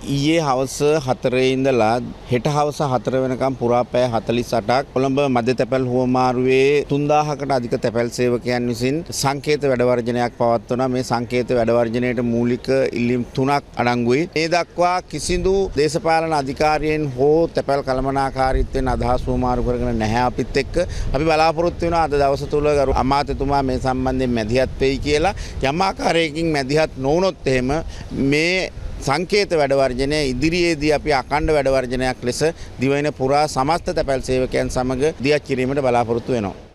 ඊයේ හවස 4 ඉඳලා හෙට හවස 4 වෙනකම් පුරා පැය 48ක් කොළඹ මධ්‍ය තැපැල් හුවමාරුවේ 3000කට අධික තැපැල් සේවකයන් විසින් සංකේත වැඩ වර්ජනයක් පවත්වනවා. මේ සංකේත වැඩ වර්ජනයේට මූලික ඉල්ලීම් 3ක් අඩංගුයි. මේ දක්වා කිසිදු දේශපාලන අධිකාරියෙන් හෝ තැපැල් කළමනාකාරීත්වයෙන් අදහස් හුවමාරු කරගෙන නැහැ. අපිත් එක්ක අපි බලාපොරොත්තු වෙනවා අද දවස තුල ගරු අමාත්‍යතුමා මේ සම්බන්ධයෙන් මැදිහත් වෙයි කියලා. යම් ආකාරයකින් මැදිහත් නොවුනොත් එහෙම මේ සංකේත වැඩ වර්ජනය ඉදිරියේදී අපි අඛණ්ඩ වැඩ වර්ජනයක් ලෙස දිවයින පුරා සමස්ත තැපැල් සේවකයන් සමග දියත් කිරීමට බලාපොරොත්තු වෙනවා.